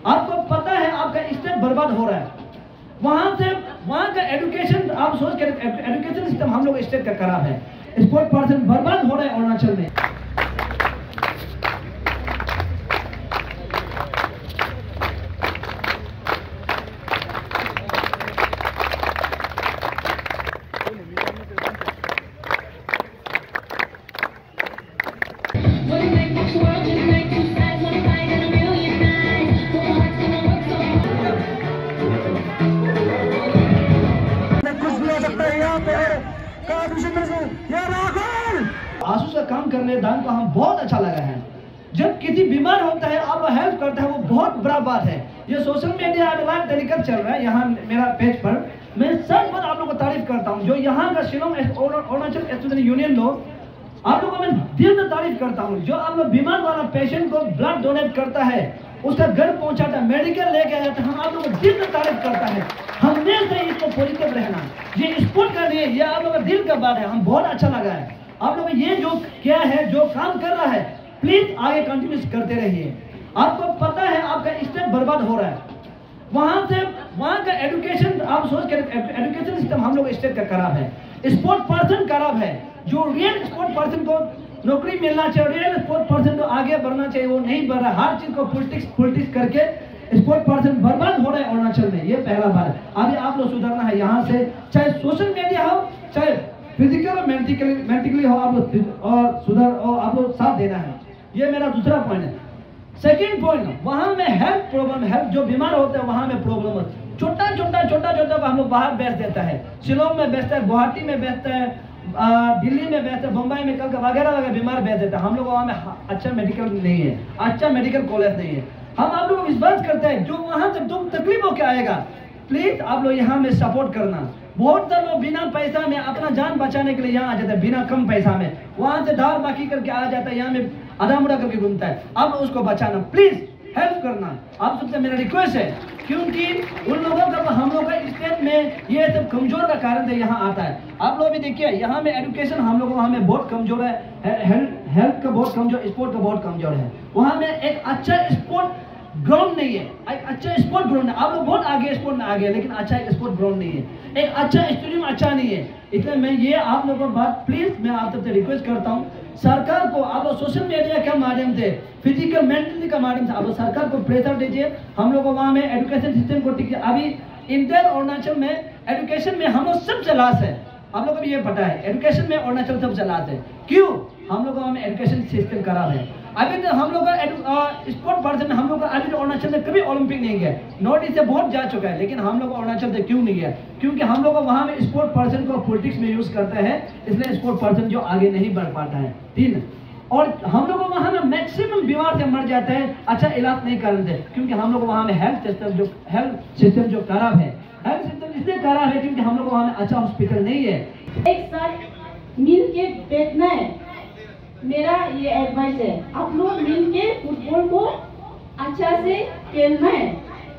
आपको पता है आपका स्टेट बर्बाद हो रहा है। वहां का एजुकेशन, आप सोच के एजुकेशन सिस्टम हम लोग स्टेट का खराब है। स्पोर्ट पर्सन बर्बाद हो रहा है अरुणाचल में। आसूस का काम करने दान को हम बहुत अच्छा लगा है। जब किसी बीमार होता है आप हेल्प करता है, वो बहुत बड़ा बात है। ये सोशल मीडिया लाइव टेलीकास्ट चल रहा है यहाँ मेरा पेज पर। मैं सच बात आप लोगों को तारीफ करता हूँ। जो यहाँ का शिलोंग अरुणाचल स्टूडेंट यूनियन लोग, आप लोगों को मैं दिल से तारीफ करता हूँ। जो आप लोग बीमार वाला पेशेंट को ब्लड डोनेट करता है, उसका घर पहुंचाता है, मेडिकल लेके आया था, हम आप लोगों को दिल से तारीफ करता है। हमेशा इसको पॉजिटिव रहना, ये स्पोर्ट का नहीं, ये आप लोगों का दिल का बात है। हम बहुत अच्छा लगा है आप लोग ये जो क्या है, जो काम कर रहा है, प्लीज आगे कंटिन्यू करते रहिए। आपको पता है आपका स्टेट बर्बाद हो रहा है। वहां का एजुकेशन, आप सोच के एजुकेशन सिस्टम हम लोग स्टेट का खराब है। स्पोर्ट पर्सन खराब है। जो रियल स्पोर्ट पर्सन को नौकरी मिलना चाहिए, रियल स्पोर्ट पर्सन को आगे बढ़ना चाहिए, वो नहीं बढ़ रहा। हर चीज को पॉलिटिक्स करके स्पोर्ट पर्सन बर्बाद हो रहा है अरुणाचल में। ये पहला बात है। अभी आप लोग सुधरना है यहाँ से, चाहे सोशल मीडिया हो, चाहे फिजिकल और मेंटली हो, आप लोग और सुधर और आप लोग साथ देना है। ये मेरा दूसरा पॉइंट है। सेकंड पॉइंट, वहां में हेल्थ प्रॉब्लम है। जो बीमार होते हैं वहां में प्रॉब्लम है। छोटा हम लोग बाहर बेच देता है। शिलोंग में बेचता है, गुवाहाटी में बेचता है, दिल्ली में बेचता है, मुंबई में कल वगैरह बीमार बेच देता है। हम लोग वहां में अच्छा मेडिकल नहीं है, अच्छा मेडिकल कॉलेज नहीं है। हम आप लोग विश्वास करते हैं, जो वहां से दुख तकलीफ होकर आएगा, प्लीज आप लोग यहाँ में सपोर्ट करना। बहुत सारे लोग बिना पैसा में अपना जान बचाने के लिए यहाँ आ जाते हैं, बिना कम पैसा में। वहां से दार बाकी करके आ जाता है, यहाँ में आधा मुड़ा करके घूमता है। आप उसको बचाना, प्लीज हेल्प करना, आप सबसे मेरा रिक्वेस्ट है। क्योंकि उन लोगों का, हम लोग का स्टेट में ये सब कमजोर का कारण है यहाँ आता है। आप लोग भी देखिए यहाँ में एजुकेशन हम लोग वहाँ में बहुत कमजोर है, हेल्थ का बहुत कमजोर, स्पोर्ट का बहुत कमजोर है। वहाँ में एक अच्छा स्पोर्ट ग्राउंड नहीं है, एक अच्छा स्पोर्ट ग्राउंड है। आप लोग बहुत आगे स्पोर्ट में आगे, लेकिन अच्छा स्पोर्ट ग्राउंड नहीं है, एक अच्छा स्टेडियम अच्छा नहीं है। इसलिए मैं ये आप लोगों को बात प्लीज मैं आप सबसे रिक्वेस्ट करता हूँ, सरकार को आप लोग सोशल मीडिया के माध्यम से, फिजिकल मेंटली के माध्यम से आप लोग सरकार को प्रेशर दीजिए। हम लोग वहाँ में एजुकेशन सिस्टम को टिक, अभी इंटर अरुणाचल में एजुकेशन में हम लोग सबसे लास्ट है। आप लोगों को भी ये पता है, एजुकेशन में अरुणाचल सबसे लास्ट है। क्यों? हम लोग वहाँ में एजुकेशन सिस्टम खराब है। अभी तो हम लोग का स्पोर्ट पर्सन, हम लोग का अभी तो अरुणाचल से कभी ओलंपिक नहीं गया। नॉर्थ ईस्ट से बहुत जा चुका है, लेकिन हम लोग अरुणाचल से क्यों नहीं गया? क्योंकि हम लोग वहाँ में स्पोर्ट पर्सन को पॉलिटिक्स में यूज करते हैं, इसलिए स्पोर्ट पर्सन जो आगे नहीं बढ़ पाता है। 3 और हम लोग वहाँ में मैक्सिमम बीमार से मर जाते हैं, अच्छा इलाज नहीं करते, क्योंकि हम लोग वहाँ में हेल्थ सिस्टम जो खराब है। हेल्थ सिस्टम इसलिए खराब है क्योंकि हम लोग वहाँ में अच्छा हॉस्पिटल नहीं है। एक साथ मिल के बैठना है, मेरा ये एडवाइस है। आप लोग मिल के फुटबॉल को अच्छा से खेलना है,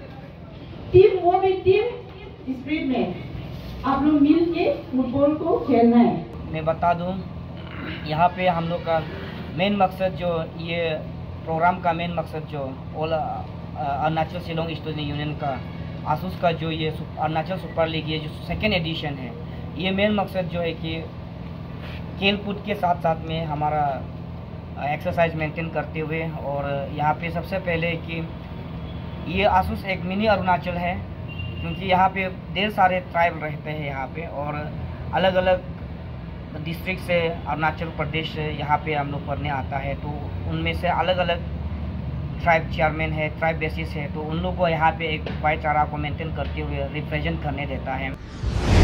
टीम वो भी टीम स्पिरिट में आप लोग मिल के फुटबॉल को खेलना है। मैं बता दूं, यहाँ पे हम लोग का मेन मकसद, जो ये प्रोग्राम का मेन मकसद, जो अरुणाचल शिलोंग स्टूडेंट यूनियन का आसूस का जो ये अरुणाचल सुपर लीग, ये जो 2nd एडिशन है, ये मेन मकसद जो है कि खेल कूद के साथ साथ में हमारा एक्सरसाइज मेंटेन करते हुए, और यहाँ पे सबसे पहले कि ये आसूस एक मिनी अरुणाचल है, क्योंकि यहाँ पे ढेर सारे ट्राइब रहते हैं यहाँ पे, और अलग अलग डिस्ट्रिक्ट से अरुणाचल प्रदेश यहाँ पे हम लोग पढ़ने आता है। तो उनमें से अलग अलग ट्राइब चेयरमैन है, ट्राइब बेसिस है, तो उन लोग को यहाँ पे एक भाईचारा को मेंटेन करते हुए रिप्रेजेंट करने देता है।